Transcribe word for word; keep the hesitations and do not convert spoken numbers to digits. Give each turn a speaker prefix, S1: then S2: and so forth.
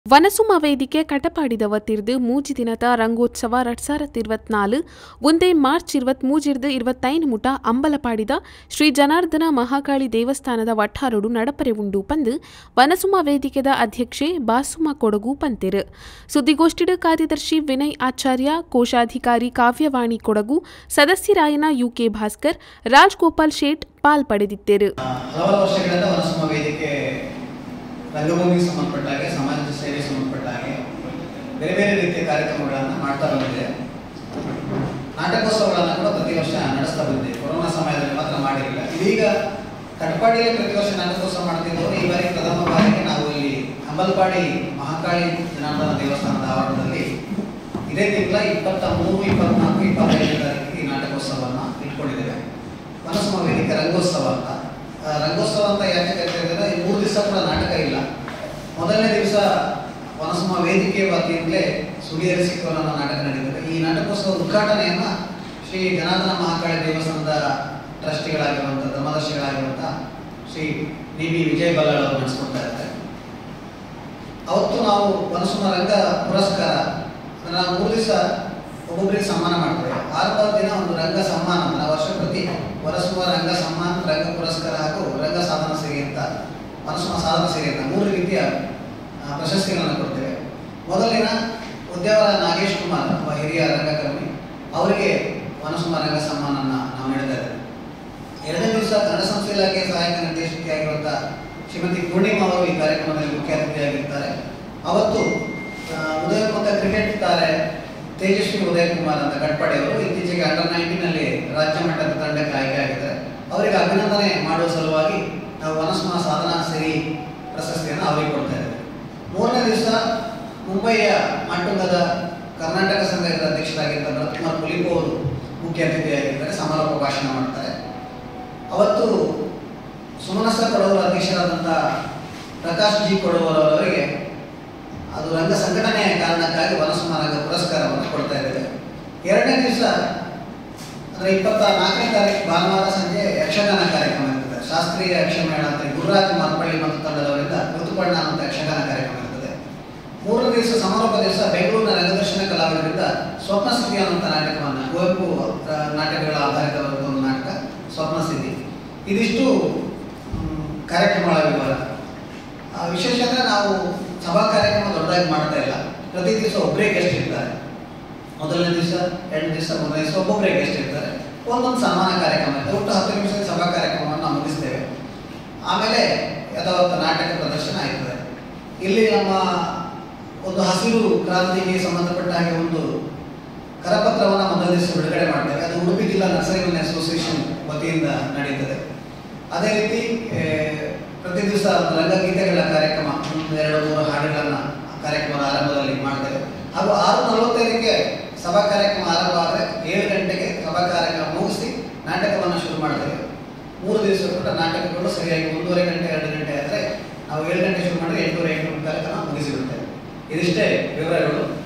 S1: ವನಸುಮ ವೇದಿಕೆ ಕಟಪಾಡಿದ ವತಿರ್ದು ಮೂಜಿ ದಿನದ ರಂಗೋತ್ಸವ ಎರಡ್ ಸಾವಿರದ ಇರುವತ್ನಾಲು ಒಂದೇ ಮಾರ್ಚ್ ಇರುವತ್ ಮೂಜಿರ್ದು ಇರುವತ್ತೈದು ಮುಟ ಅಂಬಲಪಾಡಿದ ಶ್ರೀ ಜನಾರ್ದನ ಮಹಾಕಾಳಿ ದೇವಸ್ಥಾನದ ವಠಾರಡು ನಡಪರೆ ಉಂಡು ಪಂದು ವನಸುಮ ವೇದಿಕೆದ ಅಧ್ಯಕ್ಷೆ ಬಾಸುಮ ಕೊಡಗು ಪಂತಿರು. ಸುದ್ದಿಗೋಷ್ಠಿಡು ಕಾರ್ಯದರ್ಶಿ ವಿನಯ್ ಆಚಾರ್ಯ, ಕೋಶಾಧಿಕಾರಿ ಕಾವ್ಯವಾಣಿ ಕೊಡಗು, ಸದಸ್ಯರಾಯನ ಯುಕೆ ಭಾಸ್ಕರ್, ರಾಜ್ಗೋಪಾಲ್ ಶೇಟ್ ಪಾಲ್ಪಡೆದಿದ್ದರು.
S2: ರಂಗಭೂಮಿಗೆ ಸಂಬಂಧಪಟ್ಟ ಹಾಗೆ, ಸಮಾಜದ ಸೇವೆಗೆ ಸಂಬಂಧಪಟ್ಟ ಹಾಗೆ ಬೇರೆ ಬೇರೆ ರೀತಿಯ ಕಾರ್ಯಕ್ರಮಗಳನ್ನು ಮಾಡ್ತಾ ಬಂದಿದೆ. ನಾಟಕೋತ್ಸವಗಳನ್ನು ಕೂಡ ಪ್ರತಿ ವರ್ಷ ನಡೆಸ್ತಾ ಬಂದಿದೆ. ಕೊರೋನಾ ಸಮಯದಲ್ಲಿ ಮಾತ್ರ ಮಾಡಿರಲಿಲ್ಲ. ಇದೀಗ ಕಟಪಾಡಿಯಲ್ಲಿ ಪ್ರತಿ ವರ್ಷ ನಾಟಕೋತ್ಸವ ಮಾಡ್ತಿದ್ದವರು ಈ ಬಾರಿ ಪ್ರಥಮ ಬಾರಿಗೆ ನಾವು ಇಲ್ಲಿ ಅಂಬಲಪಾಡಿ ಮಹಾಕಾಳಿ ಜನಾರ್ದನ ದೇವಸ್ಥಾನದ ಆವರಣದಲ್ಲಿ ಇದೇ ತಿಂಗಳ ಇಪ್ಪತ್ತ ಮೂರು ಇಪ್ಪತ್ನಾಲ್ಕು ಇಪ್ಪತ್ತೈದನೇ ತಾರೀಕಿಗೆ ಈ ನಾಟಕೋತ್ಸವವನ್ನು ಇಟ್ಕೊಂಡಿದ್ದೇವೆ. ವನಸುಮ ವೇದಿಕೆ ರಂಗೋತ್ಸವ ಅಂತ. ರಂಗೋತ್ಸವ ಅಂತ ಯಾಕೆ ಕರೀತಿದ್ದಾರೆ, ಈ ಮೂರು ದಿವಸ ಕೂಡ ನಾಟಕ ಇಲ್ಲ. ಮೊದಲನೇ ದಿವಸ ವನಸುಮ ವೇದಿಕೆ ವತಿಯಿಂದಲೇ ಸುಳಿಯರಿಸಿಕೊಳ್ಳೋ ನಾಟಕ ನಡೆಯುತ್ತದೆ. ಈ ನಾಟಕೋತ್ಸವ ಉದ್ಘಾಟನೆಯನ್ನ ಶ್ರೀ ಜನಾರ್ದನ ಮಹಾಕಾಳಿ ದೇವಸ್ಥಾನದ ಟ್ರಸ್ಟಿಗಳಾಗಿರುವಂಥ ಧರ್ಮದರ್ಶಿಗಳಾಗಿರುವಂಥ ಶ್ರೀ ಡಿ ಬಿ ವಿಜಯ್ ಬಲ್ಲಾಳ್ ಅವರು ನಡೆಸ್ಕೊಡ್ತಾ ಇದ್ದಾರೆ. ಅವತ್ತು ನಾವು ವನಸುಮ ರಂಗ ಪುರಸ್ಕಾರ ಅದನ್ನು ಮೂರು ದಿವಸ ಒಬ್ಬೊಬ್ಬರಿಗೆ ಸನ್ಮಾನ ಮಾಡ್ತೇವೆ. ಆರಂಭದ ದಿನ ಒಂದು ರಂಗ ಸನ್ಮಾನ ಅಂತ ವರ್ಷ ಪ್ರತಿ ವನಸುಮ ರಂಗ ಸನ್ಮಾನ, ರಂಗ ಪುರಸ್ಕಾರ ಹಾಗೂ ರಂಗ ಸಾಧನ ಸಿರಿ ಅಂತ ವನಸುಮ ಸಾಧನ ಸಿರಿ ಅಂತ ಮೂರು ರೀತಿಯ ಪ್ರಶಸ್ತಿಗಳನ್ನು ಕೊಡ್ತೇವೆ. ಮೊದಲಿನ ಉದ್ಯಾವರ ನಾಗೇಶ್ ಕುಮಾರ್ ಒಬ್ಬ ಹಿರಿಯ ರಂಗಕರ್ಮಿ, ಅವರಿಗೆ ವನಸುಮ ರಂಗ ಸನ್ಮಾನವನ್ನು ನಾವು ನೀಡ್ತಾ ಇದ್ದೇವೆ. ಎರಡನೇ ದಿವಸ ಕನ್ನಡ ಸಂಸ್ಥೆ ಇಲಾಖೆ ಸಹಾಯಕ ನಿರ್ದೇಶಕಿಯಾಗಿರುವಂಥ ಶ್ರೀಮತಿ ಪೂರ್ಣಿಮಾ ಅವರು ಈ ಕಾರ್ಯಕ್ರಮದಲ್ಲಿ ಮುಖ್ಯ ಅತಿಥಿಯಾಗಿರ್ತಾರೆ. ಅವತ್ತು ಉದಯ ಮತ್ತು ಕ್ರಿಕೆಟ್ ತಾರೆ ತೇಜಸ್ವಿ ಉದಯ್ ಕುಮಾರ್ ಅಂತ ಕಟ್ಪಾಡಿ ಅವರು ಇತ್ತೀಚೆಗೆ ಅಂಡರ್ ನೈನ್ಟೀನ್ ಅಲ್ಲಿ ರಾಜ್ಯ ಮಟ್ಟದ ತಂಡಕ್ಕೆ ಆಯ್ಕೆ ಆಗಿದ್ದಾರೆ. ಅವರಿಗೆ ಅಭಿನಂದನೆ ಮಾಡುವ ಸಲುವಾಗಿ ನಾವು ವನಸುಮ ಸಾಧನಾ ಸಿರಿ ಪ್ರಶಸ್ತಿಯನ್ನು ಅವರಿಗೆ ಕೊಡ್ತಾ ಇದ್ದೇವೆ. ಮೂರನೇ ದಿವಸ ಮುಂಬಯಿಯ ಮಾಟುಂಗದ ಕರ್ನಾಟಕ ಸಂಘದ ಅಧ್ಯಕ್ಷರಾಗಿದ್ದ ಭರತ್ಕುಮಾರ್ ಪುಲಿಪು ಅವರು ಮುಖ್ಯ ಅತಿಥಿಯಾಗಿದ್ದಾರೆ, ಸಮಾರೋಪ ಭಾಷಣ ಮಾಡ್ತಾರೆ. ಅವತ್ತು ಸುಮನಸ ಕೊಡವರ ಅಧ್ಯಕ್ಷರಾದಂಥ ಪ್ರಕಾಶ್ ಜಿ ಕೊಡವರವರಿಗೆ ಅದು ರಂಗ ಸಂಘಟನೆಯ ಕಾರಣಕ್ಕಾಗಿ ವನಸುಮ ರಂಗ ಪುರಸ್ಕಾರವನ್ನು ಕೊಡ್ತಾ ಇದ್ದೇವೆ. ಎರಡನೇ ದಿವಸ ಅಂದರೆ ಇಪ್ಪತ್ತ ನಾಲ್ಕನೇ ತಾರೀಕು ಭಾನುವಾರ ಸಂಜೆ ಯಕ್ಷಗಾನ ಕಾರ್ಯಕ್ರಮ ಇರ್ತದೆ. ಶಾಸ್ತ್ರೀಯ ಯಕ್ಷಮೇಳ ಅಂತ ಗುರುರಾಜ್ ಮಾರ್ಪಳ್ಳಿ ಮತ್ತು ತಂಡದವರಿಂದ ಋತುಪರ್ಣ ಅಂತ ಯಕ್ಷಗಾನ ಕಾರ್ಯಕ್ರಮ ಇರ್ತದೆ. ಮೂರನೇ ದಿವಸ ಸಮಾರೋಪ ದಿವಸ ಬೆಂಗಳೂರಿನ ರಂಗದರ್ಶನ ಕಲಾವಿದರಿಂದ ಸ್ವಪ್ನಸ್ಥಿತಿ ಅನ್ನುವಂಥ ನಾಟಕವನ್ನು, ಕುವೆಂಪು ನಾಟಕಗಳ ಆಧಾರಿತವಾದ ಒಂದು ನಾಟಕ ಸ್ವಪ್ನಸ್ಥಿತಿ. ಇದಿಷ್ಟು ಕಾರ್ಯಕ್ರಮಗಳ ವಿವರ. ವಿಶೇಷ ಅಂದರೆ ನಾವು ಸಭಾ ಕಾರ್ಯಕ್ರಮ ದೊಡ್ಡದಾಗಿ ಮಾಡ್ತಾ ಇಲ್ಲ. ಪ್ರತಿ ದಿವಸ ಒಬ್ಬರೇ ಗೆಸ್ಟ್ ಇರ್ತಾರೆ. ಮೊದಲನೇ ದಿವಸ, ಎರಡನೇ ದಿವಸ, ಮೂರನೇ ದಿವಸ ಒಬ್ಬೊಬ್ಬರೇ ಗೆಸ್ಟ್ ಇರ್ತಾರೆ. ಒಂದೊಂದು ಸನ್ಮಾನ ಕಾರ್ಯಕ್ರಮ ಇರ್ತದೆ. ಒಟ್ಟು ಹತ್ತು ನಿಮಿಷದ ಸಭಾ ಕಾರ್ಯಕ್ರಮವನ್ನು ನಾವು ಮುಗಿಸ್ತೇವೆ. ಆಮೇಲೆ ಯಥಾವತ್ತ ನಾಟಕ ಪ್ರದರ್ಶನ ಆಯ್ತದೆ. ಇಲ್ಲಿ ನಮ್ಮ ಒಂದು ಹಸಿರು ಕ್ರಾಂತಿಗೆ ಸಂಬಂಧಪಟ್ಟ ಹಾಗೆ ಒಂದು ಕರಪತ್ರವನ್ನು ಮೊದಲ ದಿವಸ ಬಿಡುಗಡೆ ಮಾಡ್ತೇವೆ. ಅದು ಉಡುಪಿ ಜಿಲ್ಲಾ ನರ್ಸರಿ ಮನೆ ಅಸೋಸಿಯೇಷನ್ ವತಿಯಿಂದ ನಡೀತದೆ. ಅದೇ ರೀತಿ ಪ್ರತಿ ದಿವಸ ರಂಗಗೀತೆಗಳ ಕಾರ್ಯಕ್ರಮ, ಎರಡು ಮೂರು ಹಾಡುಗಳನ್ನು ಕಾರ್ಯಕ್ರಮದ ಆರಂಭದಲ್ಲಿ ಮಾಡ್ತೇವೆ. ಹಾಗೂ ಆರು ನಲವತ್ತೈದಕ್ಕೆ ಸಭಾ ಕಾರ್ಯಕ್ರಮ ಆರಂಭ ಆದರೆ ಏಳು ಗಂಟೆಗೆ ಸಭಾ ಕಾರ್ಯಕ್ರಮ ಮುಗಿಸಿ ನಾಟಕವನ್ನು ಶುರು ಮಾಡ್ತೇವೆ. ಮೂರು ದಿವಸ ಕೂಡ ನಾಟಕಗಳು ಸರಿಯಾಗಿ ಒಂದೂವರೆ ಗಂಟೆ ಎರಡು ಗಂಟೆ ಆದರೆ ನಾವು ಏಳು ಗಂಟೆ ಶುರು ಮಾಡಿದ್ರೆ ಎಂಟೂವರೆ ಎಂಟು ಕಾರ್ಯಕ್ರಮ ಮುಗಿಸಿಬಿಡ್ತೇವೆ. ಇದಿಷ್ಟೇ ವಿವರಗಳು.